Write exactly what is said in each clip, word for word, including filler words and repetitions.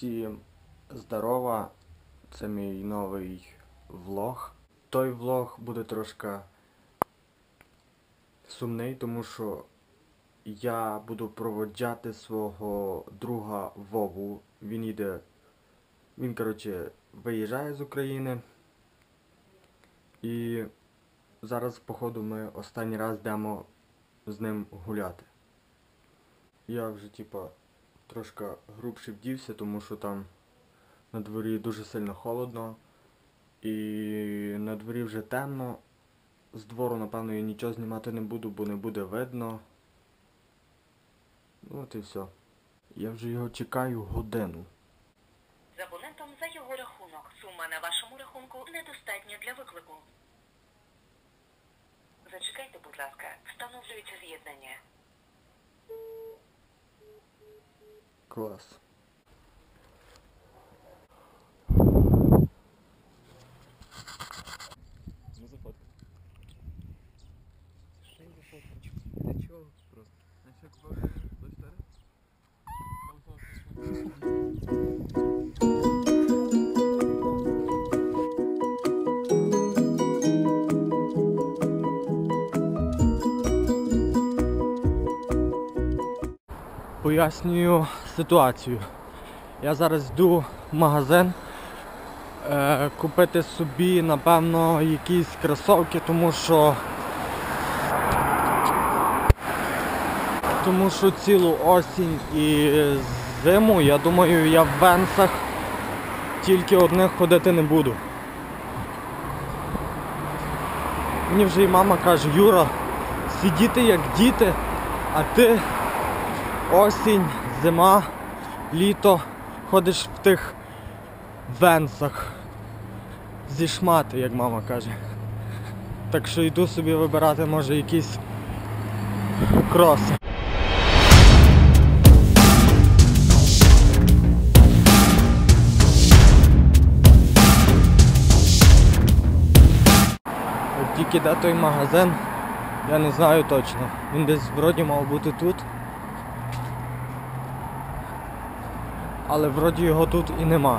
Всім здорова, це мій новий влог. Той влог буде трошки сумний, тому що я буду проводжати свого друга Вову. Він їде, він, коротше, виїжджає з України. І зараз, походу, ми останній раз йдемо з ним гуляти. Я вже, типа, трошки грубше вдівся, тому що там на дворі дуже сильно холодно. І на дворі вже темно. З двору, напевно, я нічого знімати не буду, бо не буде видно. Ну от і все. Я вже його чекаю годину. З абонентом за його рахунок. Сума на вашому рахунку недостатня для виклику. Зачекайте, будь ласка. Встановлюється з'єднання. Клас. Ну зафоткай. Что я зафоткаю? Да чё просто? На все купал до четыре? Пояснюю ситуацію. Я зараз йду в магазин е, купити собі, напевно, якісь кросовки, тому що тому що цілу осінь і зиму, я думаю, я в венсах тільки одних ходити не буду. Мені вже і мама каже: Юра, сидіти як діти, а ти осінь, зима, літо ходиш в тих венсах зі шмати, як мама каже. Так що йду собі вибирати, може, якісь кроси. От тільки де той магазин, я не знаю точно. Він десь вроді мав бути тут. Але вроді його тут і нема.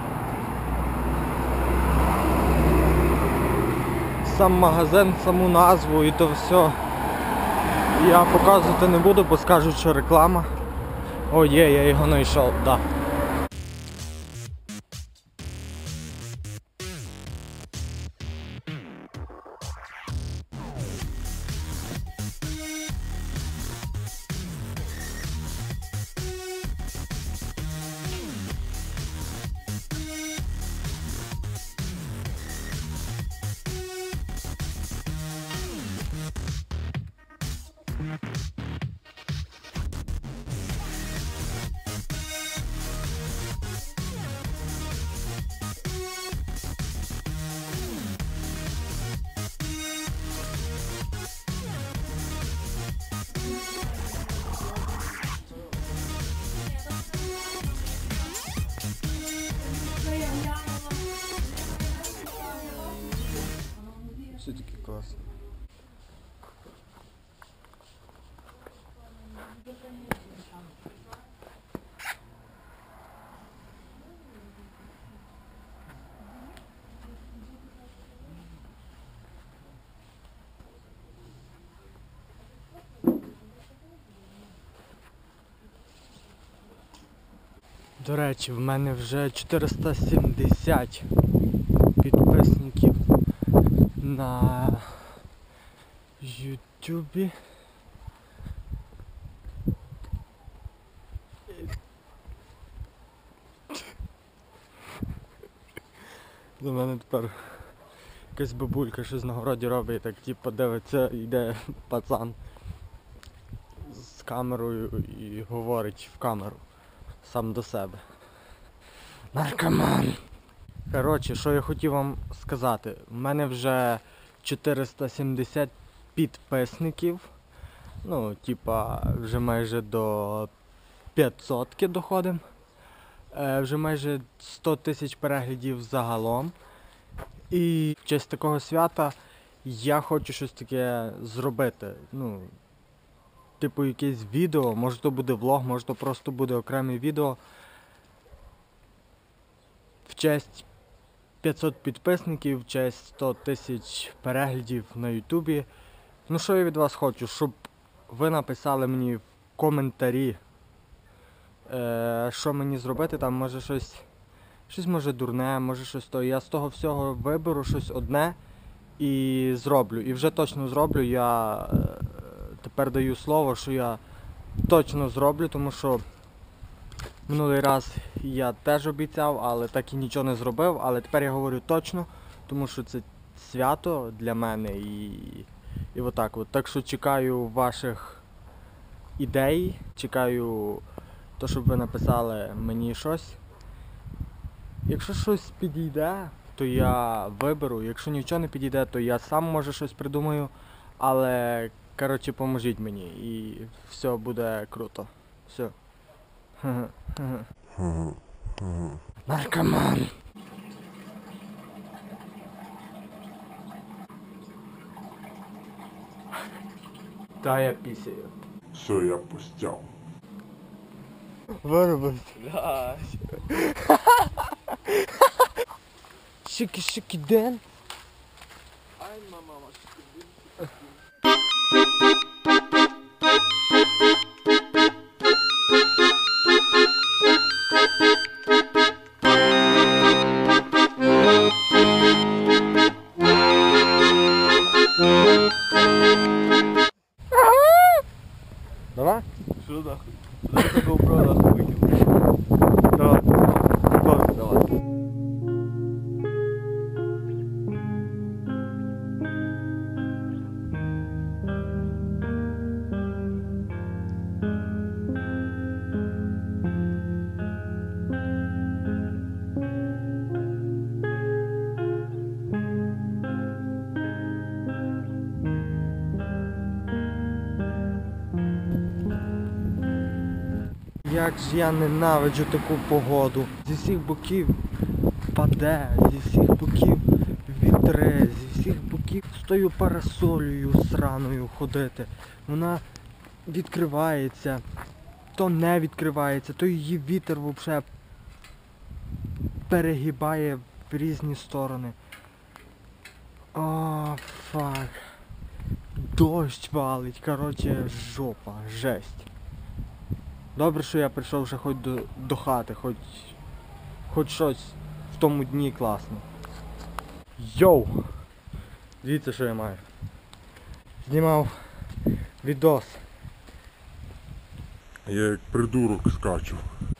Сам магазин, саму назву і то все я показувати не буду, бо скажуть, що реклама. О, є, я його знайшов, так. Да. Все таки класно. До речі, в мене вже чотириста сімдесят підписників на Ютубі. До мене тепер якась бабулька щось на городі робить, і так типу дивиться, йде пацан з камерою і говорить в камеру сам до себе. Наркоман! Коротше, що я хотів вам сказати. У мене вже чотириста сімдесят підписників. Ну, типа, вже майже до п'ятсотки доходимо. Е, вже майже сто тисяч переглядів загалом. І в честь такого свята я хочу щось таке зробити. Ну, типу якесь відео, може то буде влог, може то просто буде окреме відео. в честь п'ятсот підписників, в честь сто тисяч переглядів на Ютубі. Ну що я від вас хочу, щоб ви написали мені в коментарі, е, що мені зробити, там може щось, щось може дурне, може щось то. Я з того всього виберу щось одне і зроблю. І вже точно зроблю. Я е, тепер даю слово, що я точно зроблю, тому що минулий раз я теж обіцяв, але так і нічого не зробив. Але тепер я говорю точно, тому що це свято для мене і, і отак от. Так що чекаю ваших ідей, чекаю то, щоб ви написали мені щось. Якщо щось підійде, то я виберу. Якщо нічого не підійде, то я сам може щось придумаю. Але, коротше, поможіть мені і все буде круто. Все. Наркоман. Та я пісяю. Все, я пустяв. Виробився. Да. Шики-шики ден. Ай, мама, Давай? що нахуй? Дай такого про нахуй викинь. Давай. Давай. Давай. Як ж я ненавиджу таку погоду. Зі всіх боків паде, зі всіх боків вітре, зі всіх боків з тою парасолею сраною ходити. Вона відкривається, то не відкривається, то її вітер взагалі перегибає в різні сторони. О, фак. Дощ валить, коротше, жопа, жесть. Добре, що я прийшов вже хоч до, до хати, хоч, хоч щось в тому дні класно. Йоу! Дивіться, що я маю. Знімав відос. Я як придурок скачу.